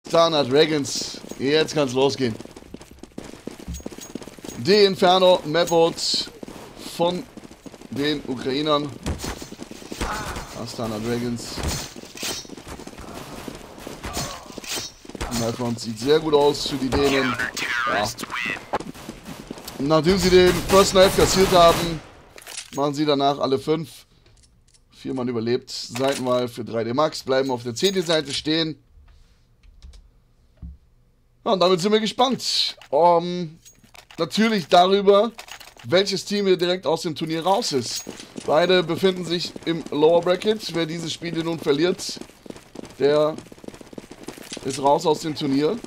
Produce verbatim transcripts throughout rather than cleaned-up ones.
Astana Dragons. Jetzt kann's losgehen. Die Inferno Mapboat von den Ukrainern. Astana Dragons. Nightfront sieht sehr gut aus für die Dänen. Ja. Nachdem sie den First Knife kassiert haben, machen sie danach alle fünf. Vier Mann überlebt. Seitenwahl für drei D Max. Bleiben auf der C D-Seite stehen. Ja, und damit sind wir gespannt. Um, natürlich darüber, welches Team hier direkt aus dem Turnier raus ist. Beide befinden sich im Lower Bracket. Wer diese Spiele nun verliert, der ist raus aus dem Turnier.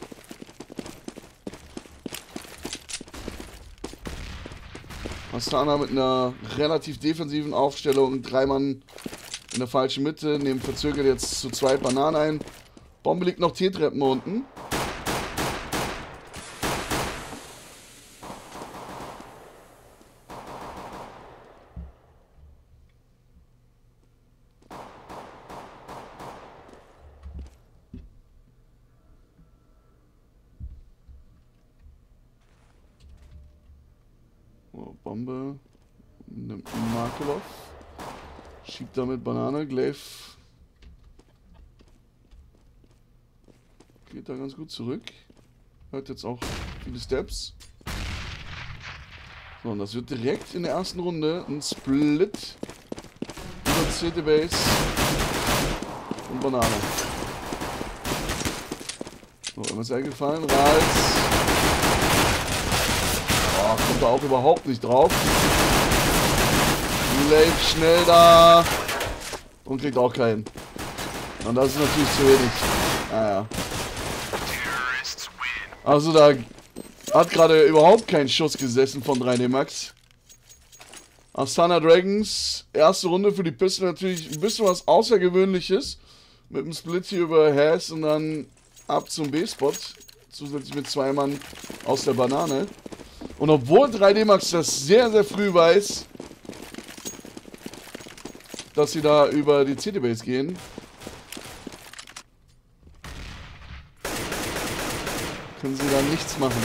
Astana mit einer relativ defensiven Aufstellung. Drei Mann in der falschen Mitte. Nehmen verzögert jetzt zu zweit Bananen ein. Bombe liegt noch T-Treppen unten. Bombe nimmt Markelov, schiebt damit Banane, Glaive geht da ganz gut zurück, hört jetzt auch viele Steps. So, und das wird direkt in der ersten Runde ein Split über C D-Base und Banane. So, M S L gefallen, Rals. Oh, kommt da auch überhaupt nicht drauf. Glaive schnell da. Und kriegt auch keinen. Und das ist natürlich zu wenig. Naja. Also da hat gerade überhaupt kein Schuss gesessen von drei D Max. Astana Dragons, erste Runde für die Piste natürlich ein bisschen was Außergewöhnliches. Mit dem Split hier über Hass und dann ab zum B-Spot. Zusätzlich mit zwei Mann aus der Banane. Und obwohl drei D Max das sehr, sehr früh weiß, dass sie da über die C D-Base gehen, können sie da nichts machen.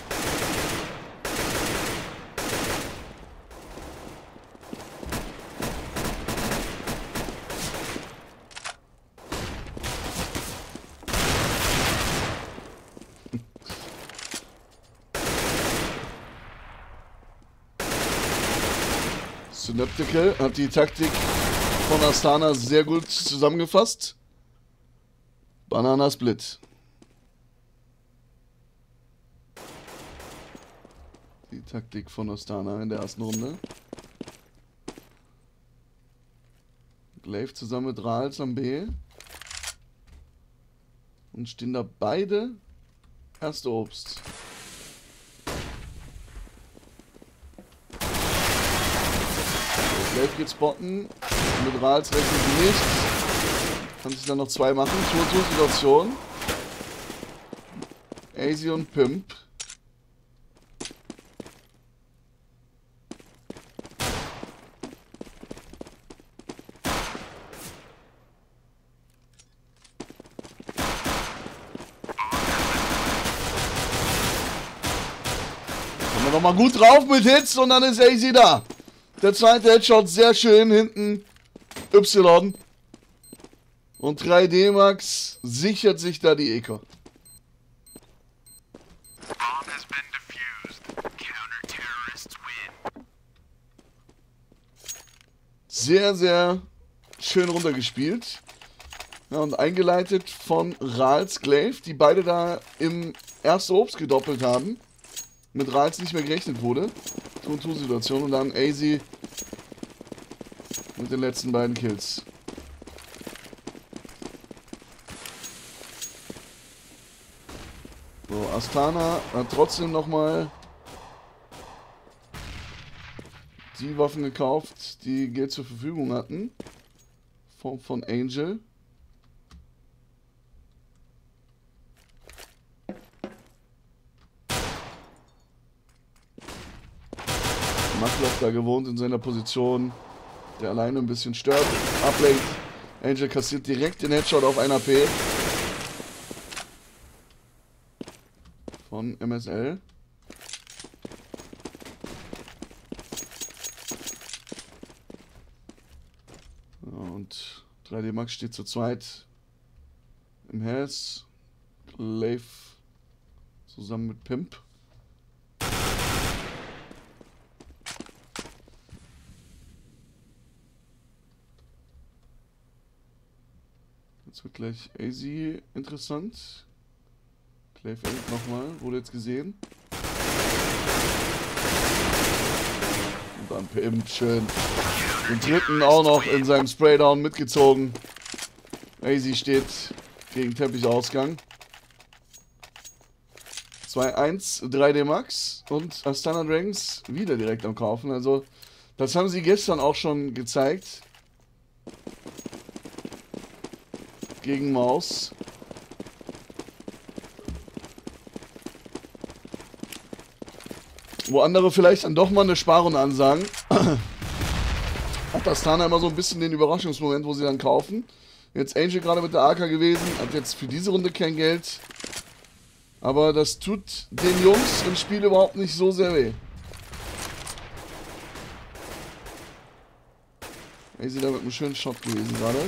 Synaptical hat die Taktik von Astana sehr gut zusammengefasst. Banana Split. Die Taktik von Astana in der ersten Runde. Glaive zusammen mit Rals am B. Und stehen da beide erste Obst. Glaive geht spotten. Mit Rals rechnen sie nicht. Kann sich dann noch zwei machen. Tour-Tour-Situation. Azy und Pimp. Kommen wir nochmal gut drauf mit Hits und dann ist Azy da. Der zweite Headshot sehr schön hinten. Y. Und drei D Max sichert sich da die Eco. Sehr, sehr schön runtergespielt. Ja, und eingeleitet von Rals Glaive, die beide da im ersten Obst gedoppelt haben. Mit Rals nicht mehr gerechnet wurde. Situation und dann Azy mit den letzten beiden Kills. So, Astana hat trotzdem nochmal die Waffen gekauft, die Geld zur Verfügung hatten. Von, von Angel. Markelov da gewohnt in seiner Position, der alleine ein bisschen stört, ablenkt. Angel kassiert direkt den Headshot auf ein A P. von M S L. Und drei D Max steht zu zweit im Hass. Glaive zusammen mit Pimp. Jetzt wird gleich A Z interessant. Glaive endet nochmal, wurde jetzt gesehen. Und dann Pimp, schön. Den dritten auch noch in seinem Spraydown mitgezogen. A Z steht gegen Teppichausgang. zwei eins, drei D Max und Astana Dragons wieder direkt am Kaufen. Also, das haben sie gestern auch schon gezeigt. Gegen Maus. Wo andere vielleicht dann doch mal eine Sparrunde ansagen. Hat Astana immer so ein bisschen den Überraschungsmoment, wo sie dann kaufen. Jetzt Angel gerade mit der A K gewesen, hat jetzt für diese Runde kein Geld. Aber das tut den Jungs im Spiel überhaupt nicht so sehr weh. A Z da mit einem schönen Shot gewesen gerade.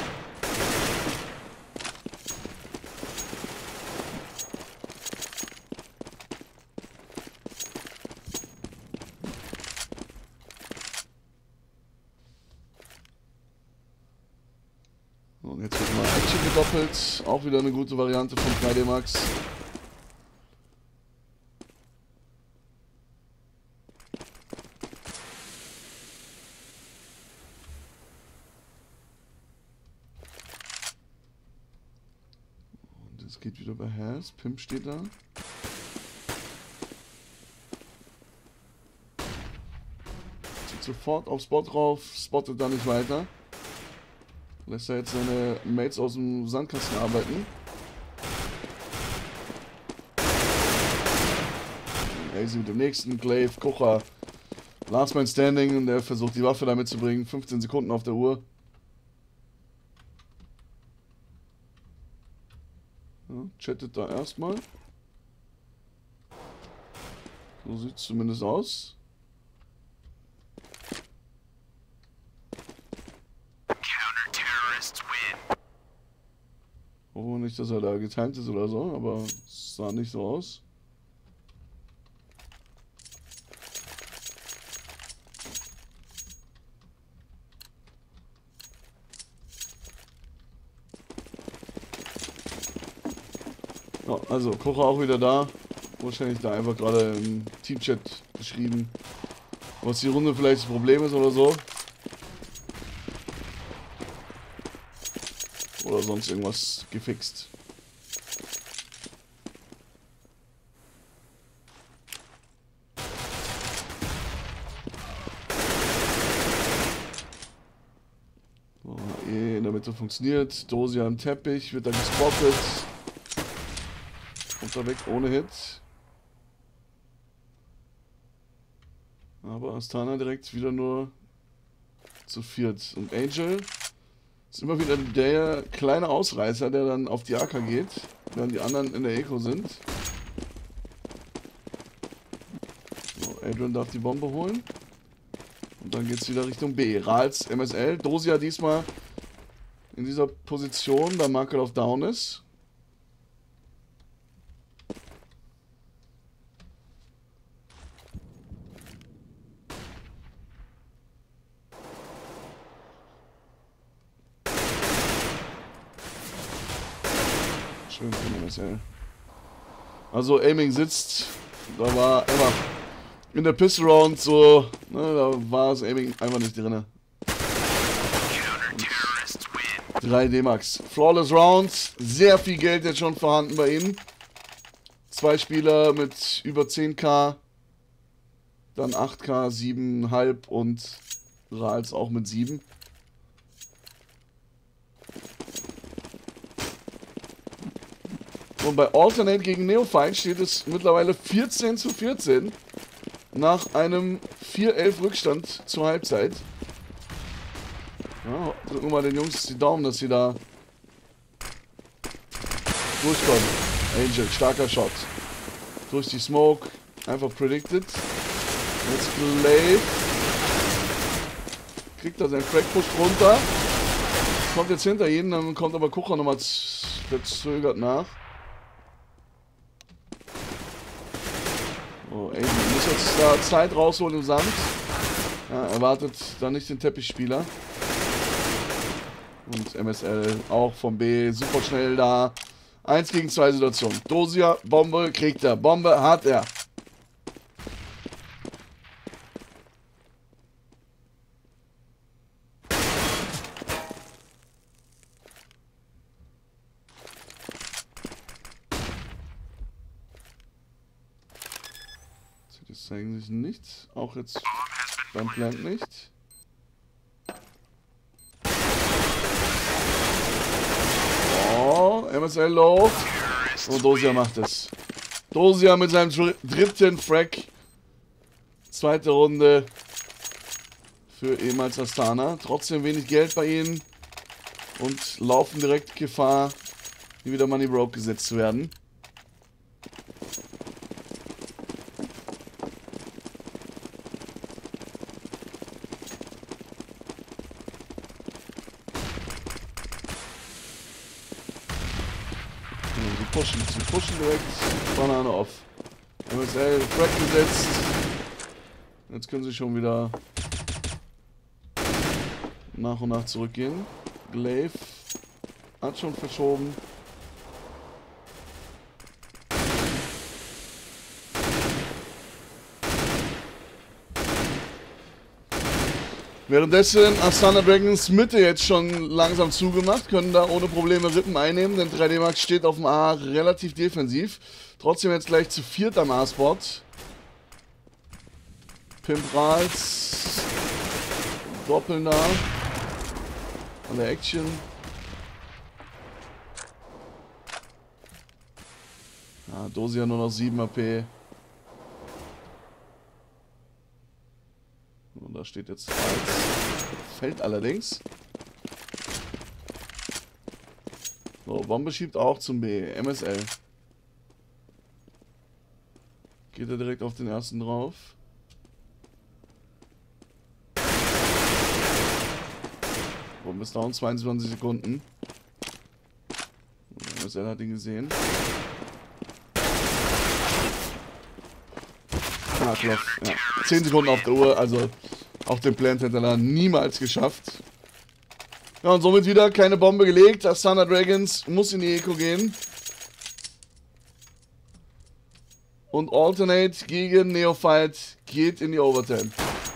Und jetzt wird mal Action gedoppelt. Auch wieder eine gute Variante von drei D Max. Und es geht wieder bei Hass. Pimp steht da. Zieht sofort auf Spot drauf, spottet da nicht weiter. Lässt er jetzt seine Mates aus dem Sandkasten arbeiten. A Z mit dem nächsten, Glaive, Kocher. Last Man Standing und der versucht die Waffe da mitzubringen. fünfzehn Sekunden auf der Uhr. Ja, chattet da erstmal. So sieht es zumindest aus. Oh, nicht, dass er da getimt ist oder so, aber es sah nicht so aus. Ja, also, Kocher auch wieder da. Wahrscheinlich da einfach gerade im Teamchat geschrieben, was die Runde vielleicht das Problem ist oder so. Oder sonst irgendwas gefixt. So, eh in der Mitte funktioniert. Dosia am Teppich, wird dann gespottet. Kommt da weg ohne Hit. Aber Astana direkt wieder nur zu viert. Und Angel ist immer wieder der kleine Ausreißer, der dann auf die A K geht, während die anderen in der Eco sind. So, Adrian darf die Bombe holen. Und dann geht es wieder Richtung B. Rals, M S L. Dosia diesmal in dieser Position, da Market of Down ist. Schön von M S L. Also Aiming sitzt, da war immer in der Pistol Round so, ne, da war das Aiming einfach nicht drin. drei D Max. Flawless Rounds, sehr viel Geld jetzt schon vorhanden bei ihnen. Zwei Spieler mit über zehn K, dann acht K, sieben Komma fünf und Rals auch mit sieben. Und bei Alternate gegen Neophyte steht es mittlerweile vierzehn zu vierzehn nach einem vier elf Rückstand zur Halbzeit. Ja, drücken wir mal den Jungs die Daumen, dass sie da durchkommen. Angel, starker Shot. Durch die Smoke. Einfach predicted. Jetzt Glaive. Kriegt er seinen Frag-Push runter. Kommt jetzt hinter ihn, dann kommt aber Kucher nochmal verzögert nach. Oh, ey, muss jetzt da Zeit rausholen im Sand. Ja, erwartet da nicht den Teppichspieler. Und M S L auch vom B, super schnell da. Eins gegen zwei Situation. Dosia, Bombe, kriegt er. Bombe hat er. Das zeigen sich nichts. Auch jetzt beim Plant nicht. Oh, M S L low. Und Dosia macht es. Dosia mit seinem dr dritten Frag. Zweite Runde für ehemals Astana. Trotzdem wenig Geld bei ihnen. Und laufen direkt Gefahr, hier wieder Money Broke gesetzt zu werden. Sie pushen, sie pushen direkt Banane off. M S L, Frag gesetzt. Jetzt können sie schon wieder nach und nach zurückgehen. Glaive hat schon verschoben. Währenddessen Astana Dragons Mitte jetzt schon langsam zugemacht, können da ohne Probleme Rippen einnehmen, denn drei D Max steht auf dem A relativ defensiv. Trotzdem jetzt gleich zu viert am A-Spot. Pimp Rals, doppeln da, an der Action. Ja, Dosia nur noch sieben A P. Und da steht jetzt Rals. Fällt allerdings. So, Bombe schiebt auch zum B. M S L. Geht er direkt auf den ersten drauf. Bombe ist down, zweiundzwanzig Sekunden. Und M S L hat ihn gesehen. Knackloff, ja. zehn Sekunden auf der Uhr, also auch den Plant hätte er niemals geschafft. Ja, und somit wieder keine Bombe gelegt. Astana Dragons muss in die Eco gehen. Und Alternate gegen Neophyte geht in die Overtime.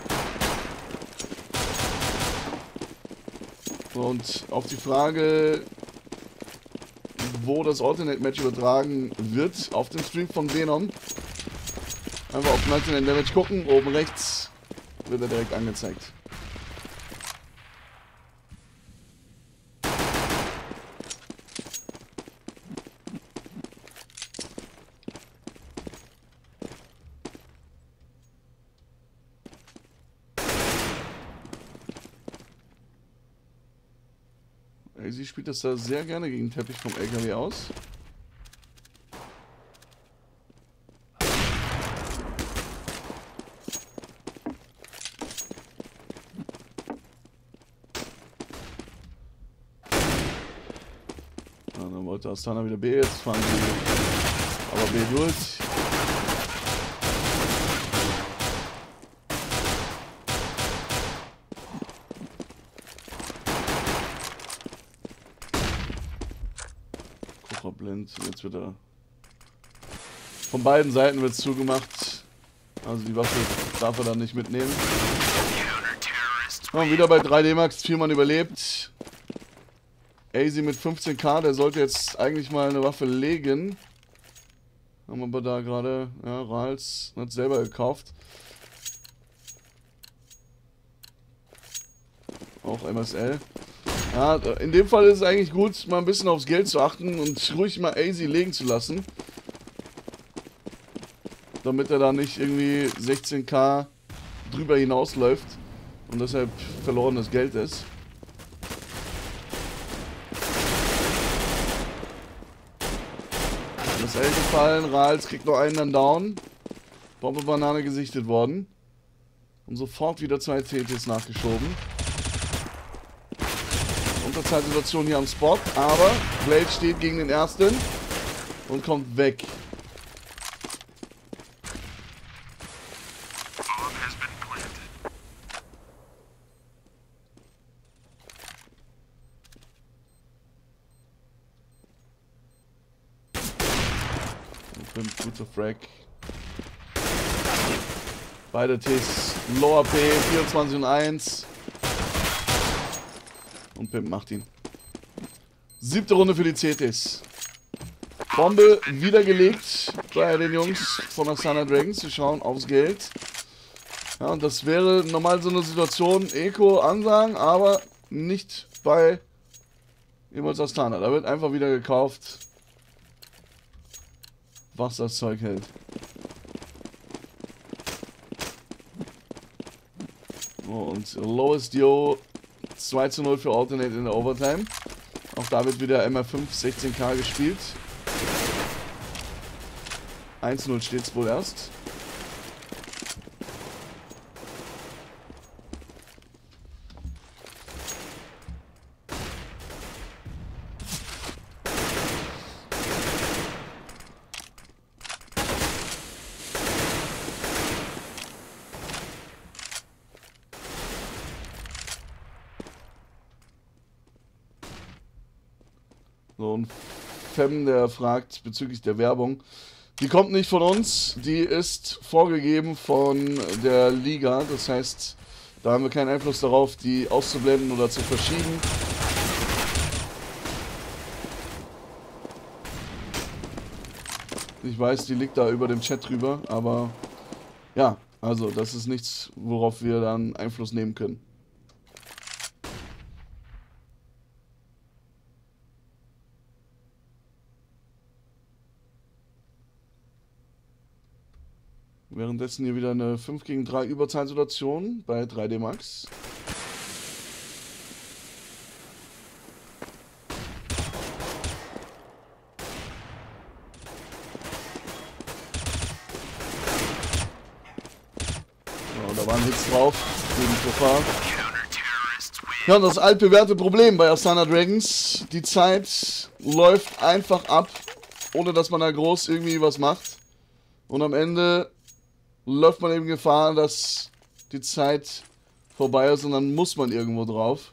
Und auf die Frage, wo das Alternate-Match übertragen wird, auf dem Stream von Venom. Einfach auf neunzehn Damage gucken, oben rechts wird er direkt angezeigt. Sie spielt das da sehr gerne gegen den Teppich vom L K W aus. Ja, dann wollte Astana wieder B, jetzt fahren sie aber B durch. Blind. Jetzt wird er von beiden Seiten wird es zugemacht. Also die Waffe darf er dann nicht mitnehmen. Ja, und wieder bei drei D Max, vier Mann überlebt. A Z mit fünfzehn K, der sollte jetzt eigentlich mal eine Waffe legen. Haben wir aber da gerade, ja, Rals hat selber gekauft. Auch M S L. Ja, in dem Fall ist es eigentlich gut, mal ein bisschen aufs Geld zu achten und ruhig mal A Z legen zu lassen. Damit er da nicht irgendwie sechzehn K drüber hinausläuft und deshalb verlorenes Geld ist. M S Bälle gefallen, Rals kriegt noch einen dann down. Bombe Banane gesichtet worden. Und sofort wieder zwei T Ts nachgeschoben. Unterzeitsituation hier am Spot, aber Blade steht gegen den ersten und kommt weg. Guter Frag. Beide Ts Low A P, vierundzwanzig und eins. Und Pimp macht ihn. Siebte Runde für die C Ts. Bombe wieder gelegt bei den Jungs von Astana Dragons. Wir schauen aufs Geld. Ja, und das wäre normal so eine Situation, Eco ansagen, aber nicht bei jemals Astana. Da wird einfach wieder gekauft, was das Zeug hält. Oh, und Lowest Dio zwei zu null für Alternate in der Overtime. Auch da wird wieder M R fünf sechzehn K gespielt. eins zu null steht es wohl erst. So, und Fem, der fragt bezüglich der Werbung. Die kommt nicht von uns, die ist vorgegeben von der Liga. Das heißt, da haben wir keinen Einfluss darauf, die auszublenden oder zu verschieben. Ich weiß, die liegt da über dem Chat drüber, aber ja, also das ist nichts, worauf wir dann Einfluss nehmen können. Währenddessen hier wieder eine fünf gegen drei Überzahlsituation bei drei D Max. So, da waren Hits drauf gegen Puffer. Ja, und das altbewährte Problem bei Astana Dragons, die Zeit läuft einfach ab, ohne dass man da groß irgendwie was macht. Und am Ende läuft man eben Gefahr, dass die Zeit vorbei ist und dann muss man irgendwo drauf.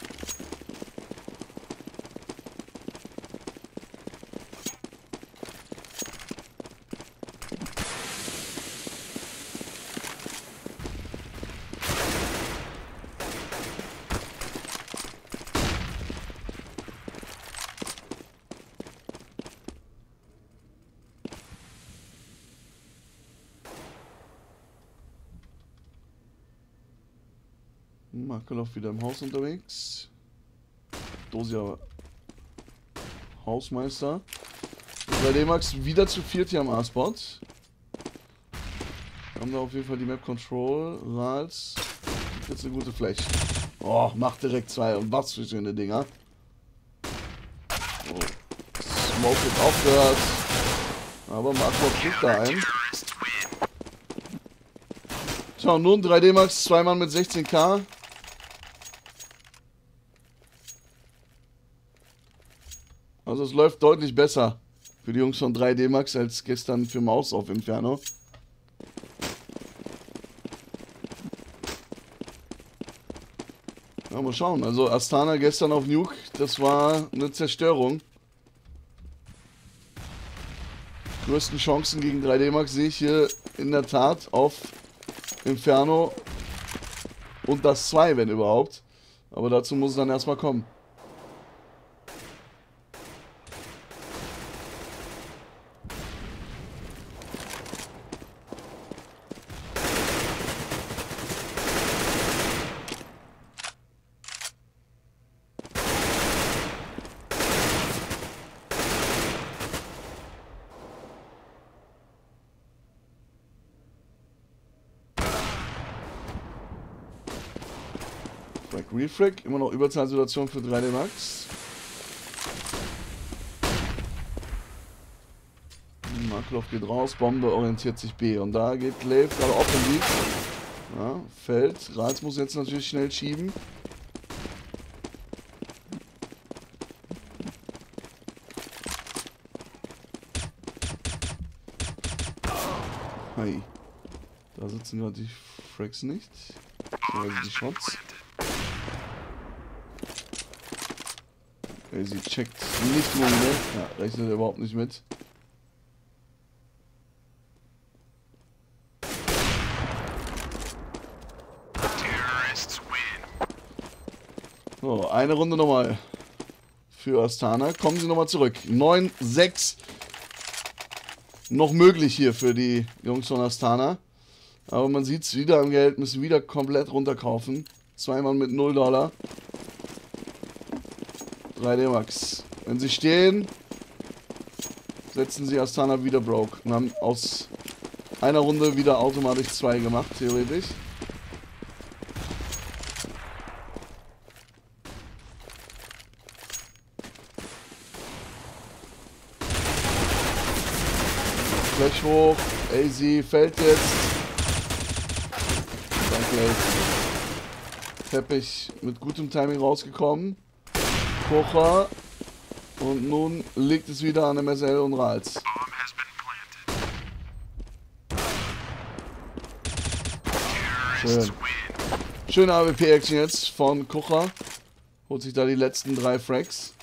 Markelov wieder im Haus unterwegs. Dosia Hausmeister. drei D Max wieder zu viert hier am A-Spot. Haben da auf jeden Fall die Map Control. Rals. Jetzt eine gute Fläche. Oh, macht direkt zwei. Und was für schöne Dinger. Oh. Smoke wird aufgehört. Aber Markelov kriegt da ein. Schau, nun drei D Max, zwei Mann mit sechzehn K. Also es läuft deutlich besser für die Jungs von drei D Max als gestern für Maus auf Inferno. Ja, mal schauen. Also Astana gestern auf Nuke, das war eine Zerstörung. Die größten Chancen gegen drei D Max sehe ich hier in der Tat auf Inferno und das zwei, wenn überhaupt. Aber dazu muss es dann erstmal kommen. Refrag, immer noch Überzahlsituation für drei D Max. Markloff geht raus, Bombe orientiert sich B. Und da geht Glaive gerade offensiv. Ja, fällt. Rals muss jetzt natürlich schnell schieben. Hi. Da sitzen gerade die Fracks nicht. Also die Shots. Okay, sie checkt nicht nur mit. Ja, rechnet überhaupt nicht mit. So, eine Runde nochmal für Astana. Kommen sie nochmal zurück. neun sechs. Noch möglich hier für die Jungs von Astana. Aber man sieht es wieder am Geld. Müssen wieder komplett runterkaufen. Zweimal mit null Dollar. drei D-Max. Wenn sie stehen, setzen sie Astana wieder broke. Und haben aus einer Runde wieder automatisch zwei gemacht, theoretisch. Flash hoch, A Z fällt jetzt. Dann Glaive. Teppich mit gutem Timing rausgekommen. Kocher. Und nun liegt es wieder an M S L und Rals. Schön. Schöne A W P-Action jetzt von Kocher. Holt sich da die letzten drei Frags.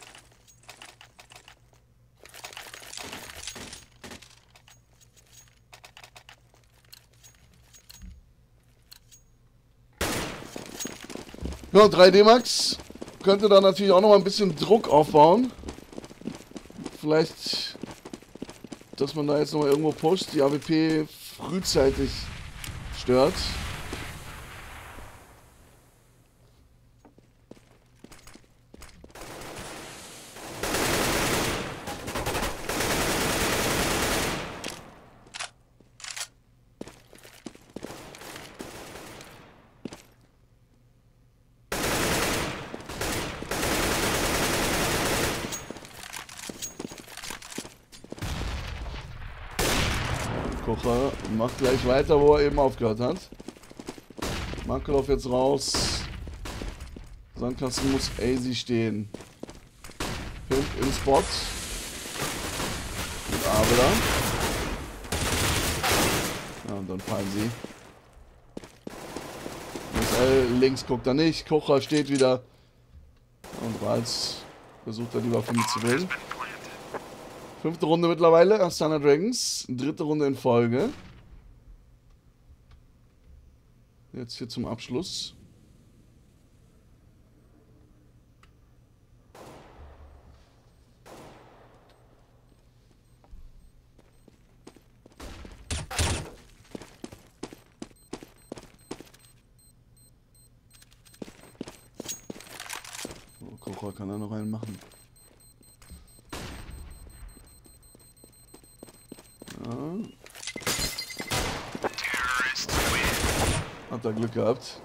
Ja, drei D-Max könnte da natürlich auch noch mal ein bisschen Druck aufbauen. Vielleicht, dass man da jetzt noch mal irgendwo pusht, die A W P frühzeitig stört. Kocher macht gleich weiter, wo er eben aufgehört hat. Markloff jetzt raus. Sandkasten muss A Z stehen. Pimp im Spot. Mit Abe da. Ja, und dann fallen sie. S L links guckt er nicht. Kocher steht wieder. Und Rals versucht er lieber von mir zu wählen. Fünfte Runde mittlerweile, Astana Dragons. Dritte Runde in Folge. Jetzt hier zum Abschluss. Oh, Kocher kann er noch einen machen. Hat er Glück gehabt.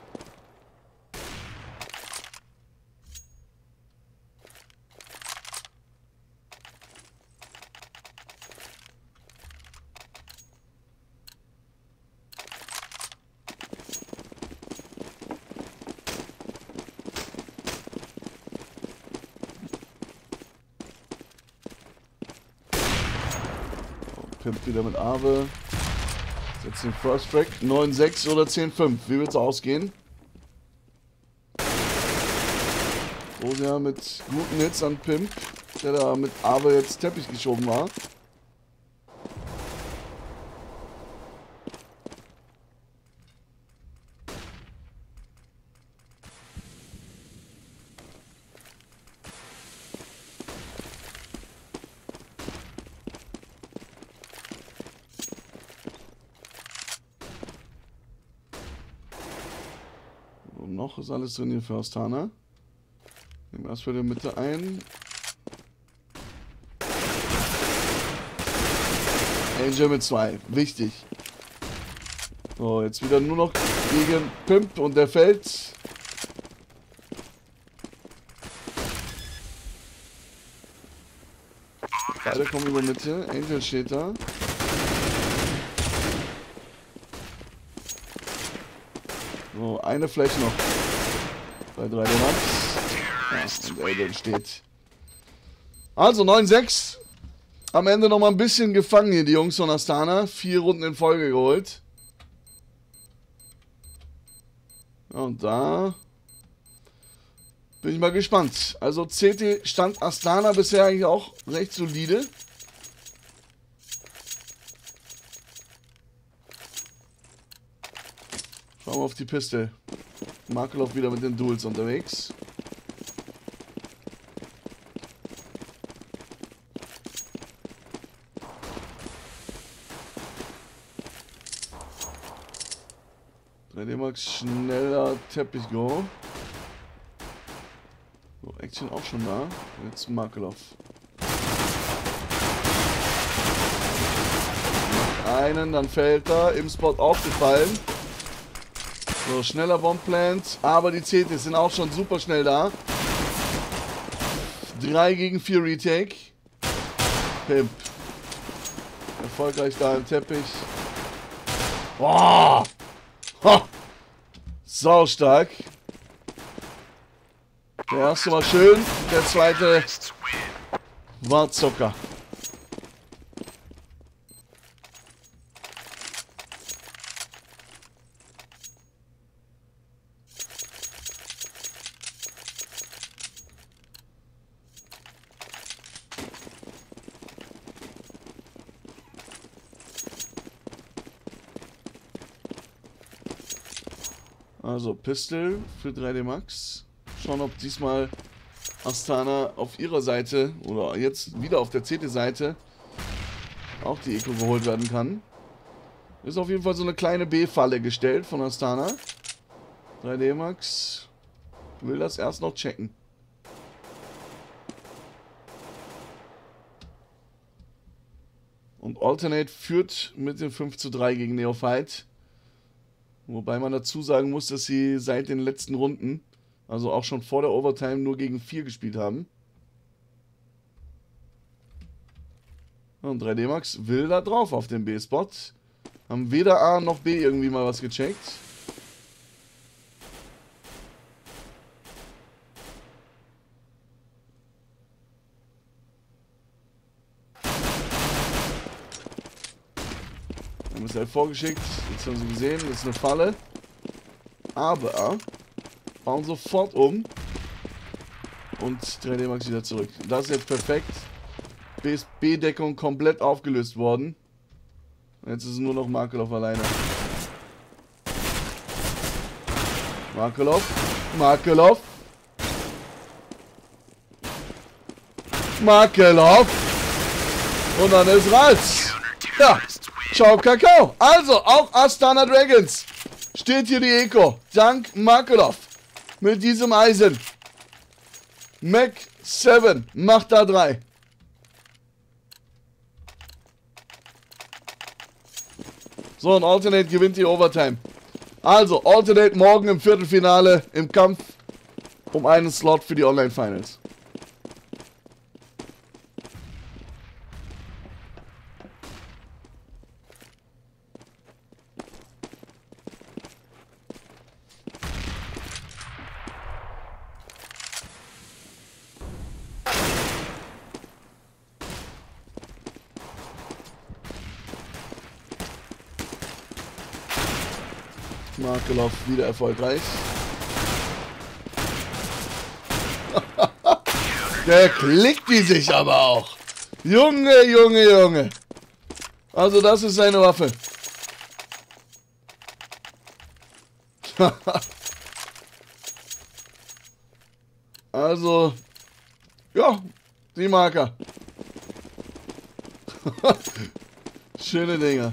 Pimp wieder mit Awe. Jetzt den First Track. neun sechs oder zehn fünf. Wie wird es ausgehen? Rosia mit guten Hits an Pimp, der da mit Awe jetzt Teppich geschoben war. Noch ist alles drin hier für Astana. Nehmen wir erstmal die Mitte ein. Angel mit zwei. Wichtig. So, jetzt wieder nur noch gegen Pimp und der fällt. Beide kommen über Mitte. Angel steht da. So, eine Fläche noch. Bei drei D Max. Ja, und Angel steht. Also neun sechs. Am Ende noch mal ein bisschen gefangen hier, die Jungs von Astana. Vier Runden in Folge geholt. Und da bin ich mal gespannt. Also C T stand Astana bisher eigentlich auch recht solide. Schauen wir auf die Piste. Makelov wieder mit den Duels unterwegs. drei D Max schneller Teppich go. So, Action auch schon da. Jetzt Makelov. Einen, dann fällt er. Im Spot aufgefallen. So, schneller Bombplant. Aber die C Ts sind auch schon super schnell da. drei gegen vier Retake. Pimp. Erfolgreich da im Teppich. Boah! Ha! Sau stark. Der erste war schön. Der zweite war Zucker. Also Pistol für drei D Max. Schauen, ob diesmal Astana auf ihrer Seite oder jetzt wieder auf der C T-Seite auch die Eco geholt werden kann. Ist auf jeden Fall so eine kleine B-Falle gestellt von Astana. drei D Max will das erst noch checken. Und Alternate führt mit dem fünf zu drei gegen Neophyte. Wobei man dazu sagen muss, dass sie seit den letzten Runden, also auch schon vor der Overtime, nur gegen vier gespielt haben. Und drei D Max will da drauf auf den B-Spot. Haben weder A noch B irgendwie mal was gecheckt. Haben es halt vorgeschickt. Jetzt haben sie gesehen, das ist eine Falle. Aber bauen sofort um. Und drei D Max wieder zurück. Das ist jetzt perfekt. B-Deckung komplett aufgelöst worden. Jetzt ist es nur noch Makelov alleine. Makelov. Makelov. Makelov. Und dann ist Rals. Ja. Ciao, Kakao. Also, auch Astana Dragons steht hier die Eco. Dank Makelov. Mit diesem Eisen. Mac sieben macht da drei. So, und Alternate gewinnt die Overtime. Also, Alternate morgen im Viertelfinale im Kampf um einen Slot für die Online-Finals. Makelov wieder erfolgreich. Der klickt die sich aber auch. Junge, Junge, Junge. Also das ist seine Waffe. Also, ja, die Marker. Schöne Dinger.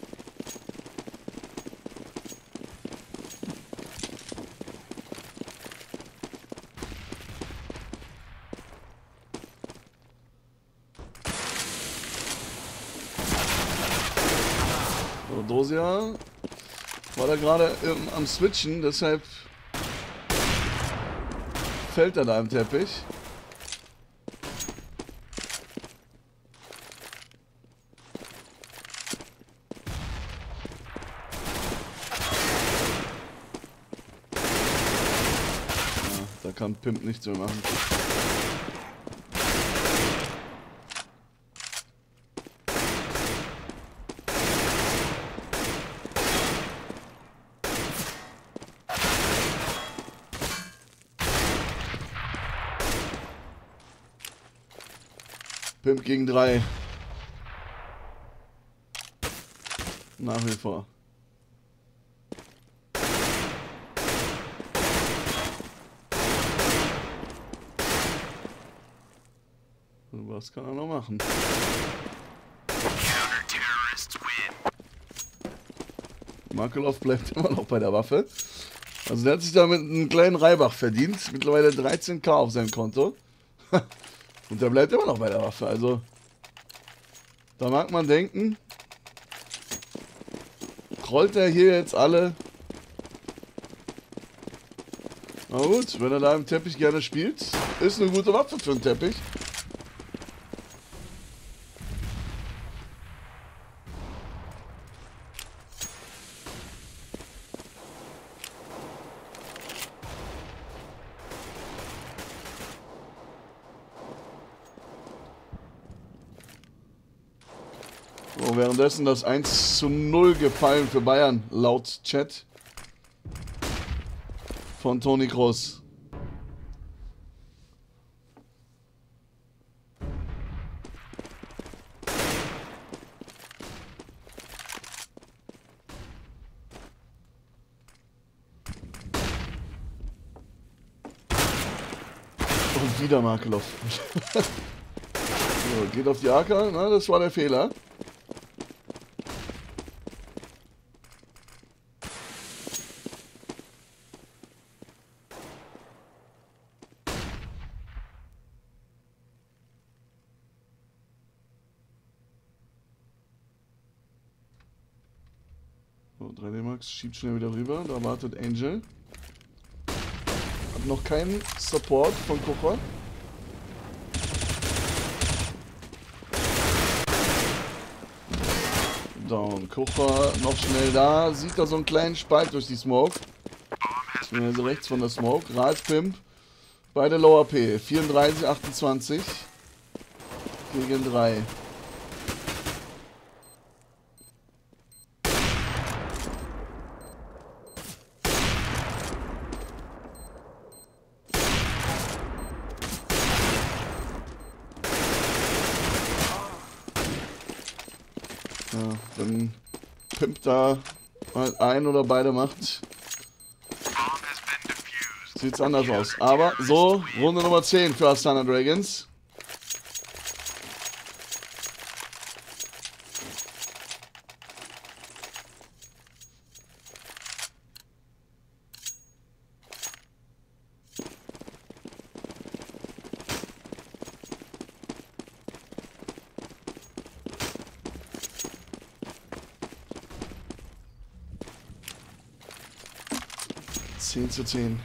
Dosia war da gerade ähm, am Switchen, deshalb fällt er da im Teppich. kann Pimp nichts mehr machen. Pimp gegen drei. Nach wie vor. Was kann er noch machen? Makulov bleibt immer noch bei der Waffe. Also der hat sich damit einen kleinen Reibach verdient. Mittlerweile dreizehn K auf seinem Konto. Und der bleibt immer noch bei der Waffe. Also da mag man denken, rollt er hier jetzt alle. Na gut, wenn er da im Teppich gerne spielt, ist eine gute Waffe für einen Teppich. So, währenddessen das eins zu null gefallen für Bayern, laut Chat von Toni Kroos. Und wieder Makulov. So, geht auf die A K, na, das war der Fehler. drei D Max schiebt schnell wieder rüber, da wartet Angel. Hat noch keinen Support von Kocher. Down, Kocher noch schnell da, sieht da so einen kleinen Spalt durch die Smoke. Also rechts von der Smoke, Radpimp, beide Low A P, vierunddreißig, achtundzwanzig gegen drei. Ja, wenn Pimp da mal ein oder beide macht, sieht es anders aus. Aber so, Runde Nummer zehn für Astana Dragons. zehn zu zehn.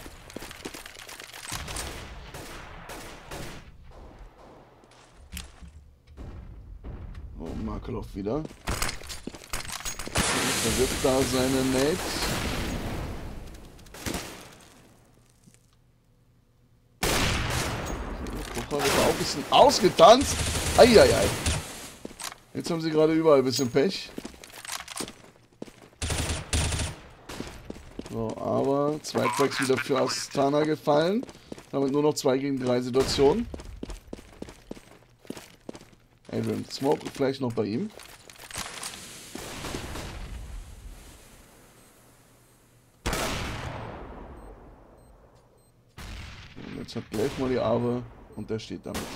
Oh, Makulov wieder. Er wirft da seine Nate. Kocher wird auch ein bisschen ausgetanzt. Eieiei. Jetzt haben sie gerade überall ein bisschen Pech. So, aber zwei Tracks wieder für Astana gefallen. Damit nur noch zwei gegen drei Situationen. Adrian Smoke vielleicht noch bei ihm. Und jetzt hat gleich mal die Arbe und der steht damit.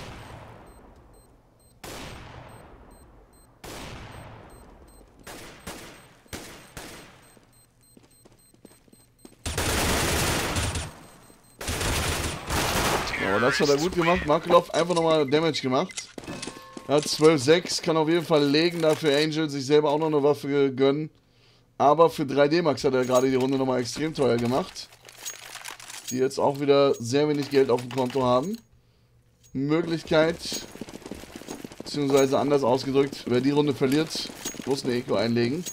Aber das hat er gut gemacht. Makulov einfach nochmal Damage gemacht. Er hat zwölf sechs, kann auf jeden Fall legen, dafür Angel sich selber auch noch eine Waffe gönnen. Aber für drei D Max hat er gerade die Runde nochmal extrem teuer gemacht. Die jetzt auch wieder sehr wenig Geld auf dem Konto haben. Möglichkeit, beziehungsweise anders ausgedrückt, wer die Runde verliert, muss eine Eco einlegen.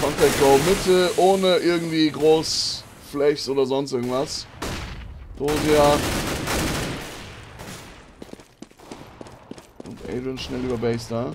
Contact Go Mitte, ohne irgendwie groß Flex oder sonst irgendwas. Dosia. Und Adrian schnell über Base da.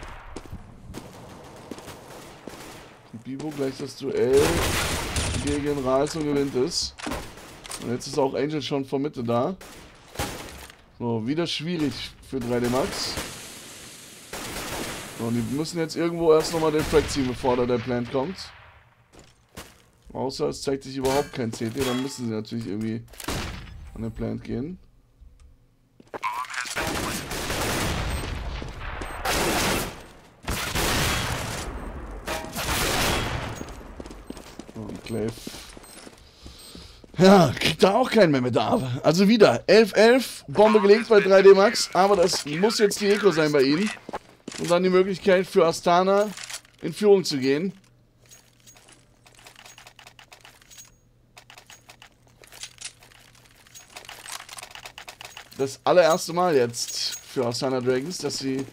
Und Bibo gleich das Duell gegen Reis und gewinnt es. Und jetzt ist auch Angel schon von Mitte da. So, wieder schwierig für drei D Max. So, und die müssen jetzt irgendwo erst nochmal den Track ziehen, bevor da der Plant kommt. Außer es zeigt sich überhaupt kein C T, dann müssen sie natürlich irgendwie an den Plant gehen. Und Clave. Ja, kriegt da auch keinen mehr mit ab. Also wieder elf elf, Bombe gelegt bei drei D Max, aber das muss jetzt die Eco sein bei ihnen. Und dann die Möglichkeit für Astana in Führung zu gehen. Das allererste Mal jetzt für Astana Dragons, dass sie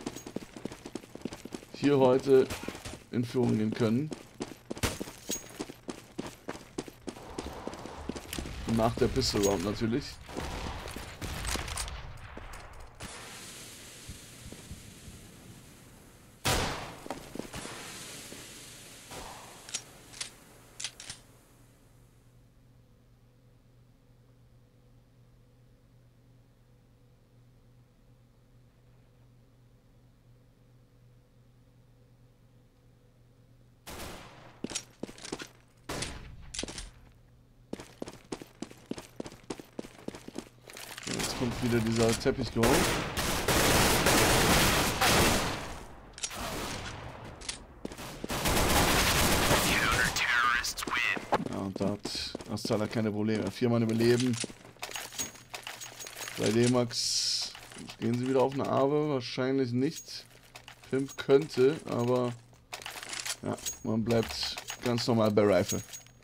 hier heute in Führung gehen können. Nach der Pistol Round natürlich. Jetzt kommt wieder dieser Teppich-Go. Ja, und da hat Astana keine Probleme. Vier Mann überleben. drei D Max. Gehen sie wieder auf eine Abe? Wahrscheinlich nicht. Pimp könnte, aber ja, man bleibt ganz normal bei Rifle.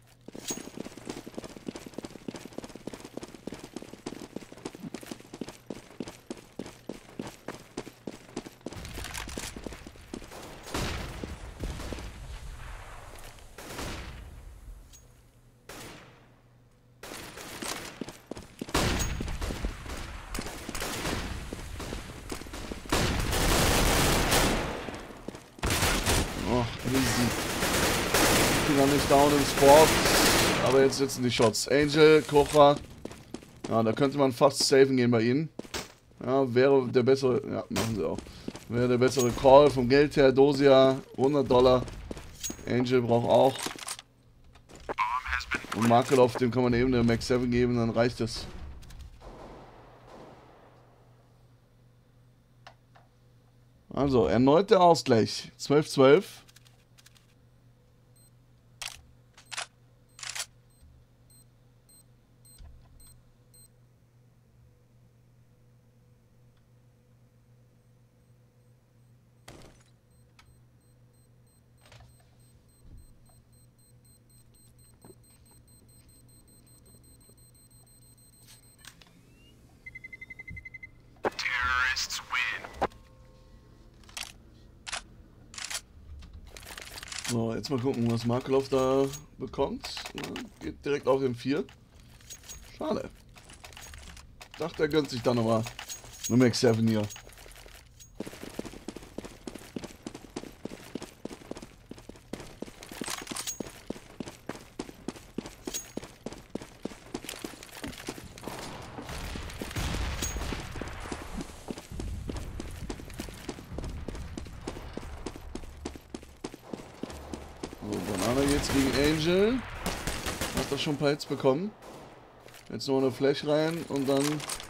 Noch nicht down im Sport, aber jetzt sitzen die Shots. Angel, Kocher, ja, da könnte man fast safen gehen bei ihnen. Ja, wäre der bessere, ja, machen sie auch. Wäre der bessere Call vom Geld her. Dosia, hundert Dollar. Angel braucht auch. Und Markelov, dem kann man eben eine Max sieben geben, dann reicht es. Also, erneut der Ausgleich. zwölf zwölf. So, jetzt mal gucken, was Markelov da bekommt. Ja, geht direkt auf den vier. Schade. Ich dachte, er gönnt sich da nochmal eine Max sieben hier. Jetzt gegen Angel. Hat das schon ein paar Hits bekommen. Jetzt noch eine Flash rein und dann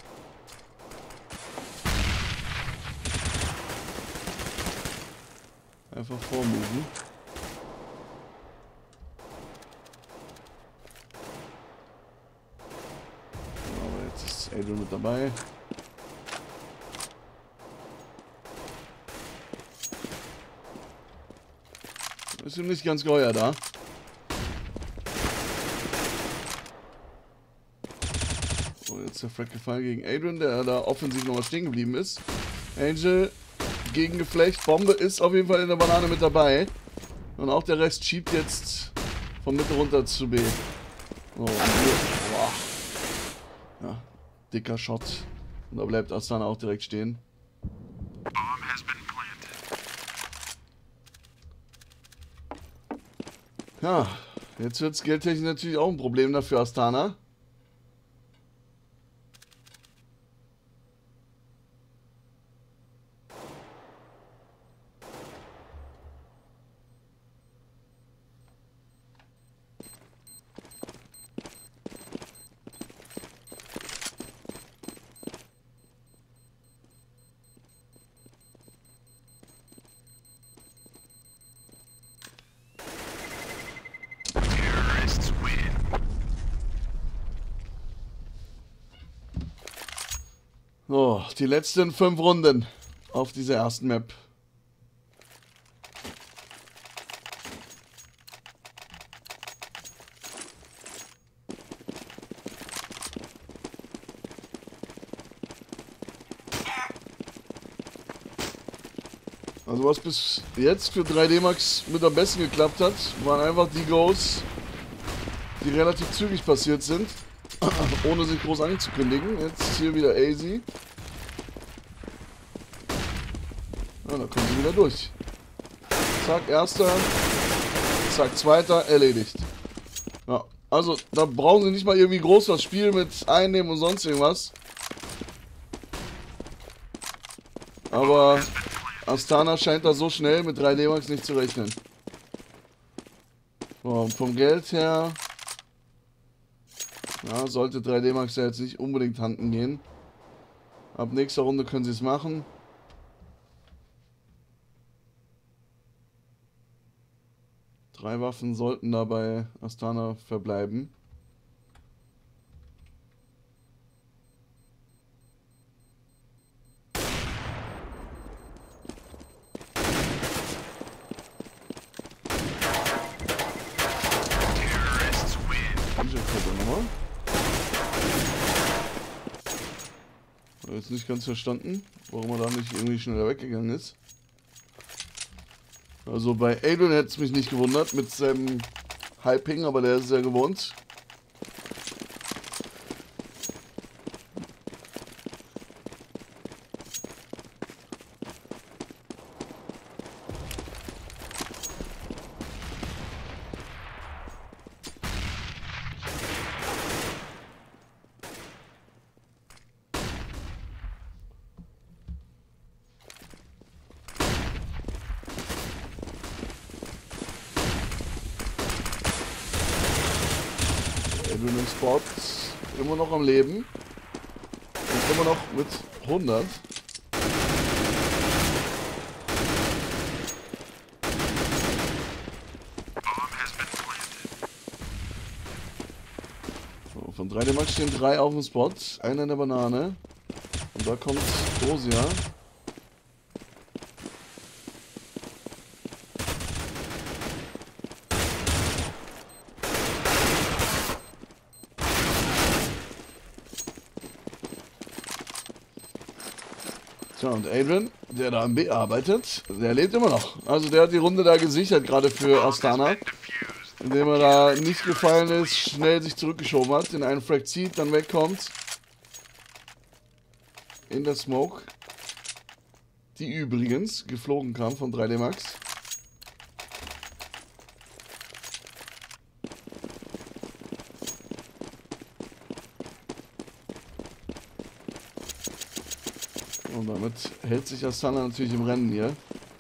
einfach vormoven. Aber jetzt ist Adrian mit dabei. Ist ihm nicht ganz geheuer da. So, jetzt der Frag gefallen gegen Adrian, der da offensiv noch was stehen geblieben ist. Angel gegen Geflecht. Bombe ist auf jeden Fall in der Banane mit dabei. Und auch der Rest schiebt jetzt von Mitte runter zu B. Oh, und hier. Boah. Ja, dicker Shot. Und da bleibt Astana auch direkt stehen. Ja, jetzt wird es geldtechnisch natürlich auch ein Problem dafür Astana. So, die letzten fünf Runden auf dieser ersten Map. Also was bis jetzt für drei D Max mit am besten geklappt hat, waren einfach die Goes, die relativ zügig passiert sind, ohne sich groß anzukündigen. Jetzt hier wieder Easy. Ja, da kommen sie wieder durch. Zack, erster. Zack, zweiter, erledigt. Ja, also da brauchen sie nicht mal irgendwie groß das Spiel mit einnehmen und sonst irgendwas. Aber Astana scheint da so schnell mit drei D Max nicht zu rechnen. So, und vom Geld her, ja, sollte drei D Max ja jetzt nicht unbedingt handen gehen. Ab nächster Runde können sie es machen. Drei Waffen sollten dabei Astana verbleiben. Jetzt nicht ganz verstanden, warum er da nicht irgendwie schneller weggegangen ist. Also bei Adrian hätte es mich nicht gewundert mit seinem High-Ping, aber der ist es ja gewohnt. Adrian im Spot immer noch am Leben. Und immer noch mit hundert. So, von drei D Max stehen drei auf dem Spot. Einer in der Banane. Und da kommt Rosia. Tja, und Adrian, der da am B arbeitet, der lebt immer noch. Also der hat die Runde da gesichert, gerade für Astana. Indem er da nicht gefallen ist, schnell sich zurückgeschoben hat, in einen Frag zieht, dann wegkommt. In der Smoke. Die übrigens geflogen kam von drei D Max. Und damit hält sich Astana natürlich im Rennen hier.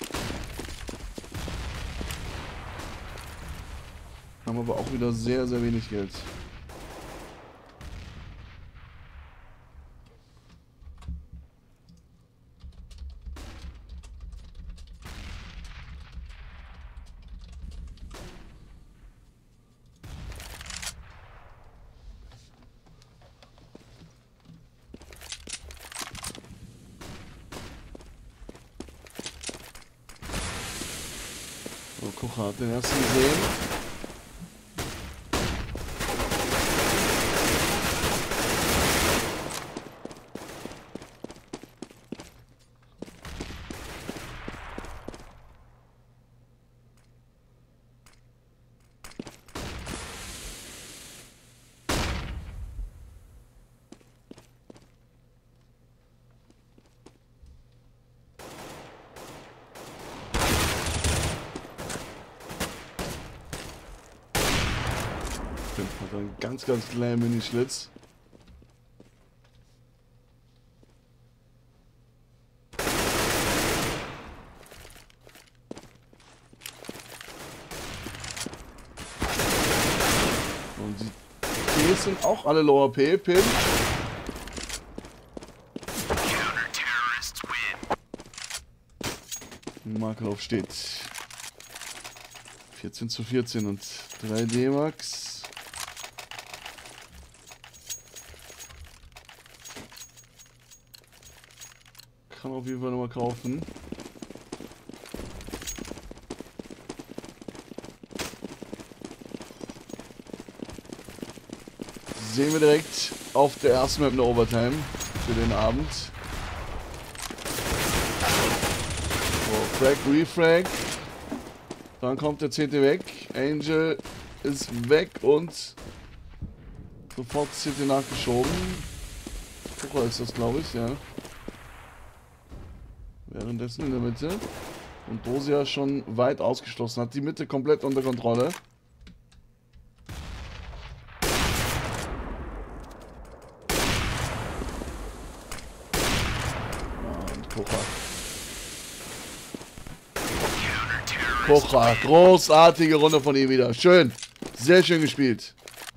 Haben aber auch wieder sehr, sehr wenig Geld. So, Kocher hat den ersten gesehen. Hat einen ganz, ganz kleinen Mini-Schlitz. Und die Ps sind auch alle Lower P. Pimp. Markov steht vierzehn zu vierzehn und drei D-Max. Kann auf jeden Fall nochmal kaufen. Sehen wir direkt auf der ersten Map eine Overtime für den Abend. So, Frag, Refrag. Dann kommt der zehnte weg. Angel ist weg und sofort C T nachgeschoben. Pocher ist das, glaube ich, ja. Währenddessen in der Mitte. Und Dosia schon weit ausgeschlossen. Hat die Mitte komplett unter Kontrolle. Und Pocher. Pocher. Großartige Runde von ihm wieder. Schön. Sehr schön gespielt.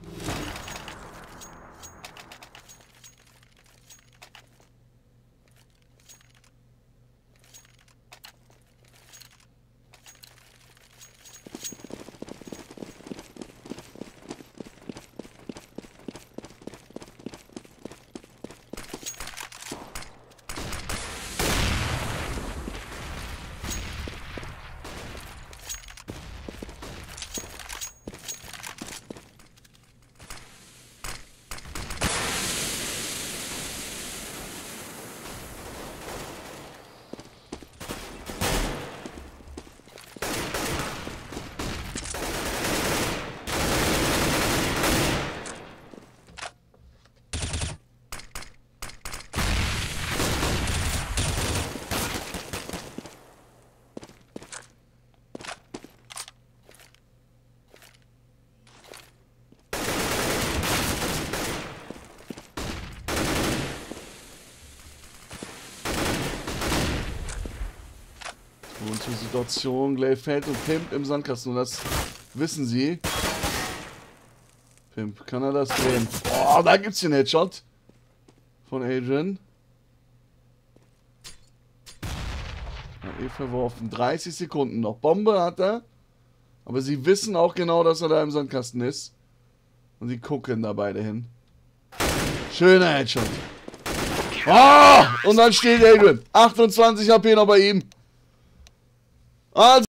Und zur Situation, Glaive fällt und Pimp im Sandkasten. Und das wissen sie. Pimp, kann er das drehen? Oh, da gibt's den Headshot von Adrian. Ja, eh verworfen. dreißig Sekunden noch. Bombe hat er. Aber sie wissen auch genau, dass er da im Sandkasten ist. Und sie gucken da beide hin. Schöner Headshot. Oh, und dann steht Adrian. achtundzwanzig H P noch bei ihm. Also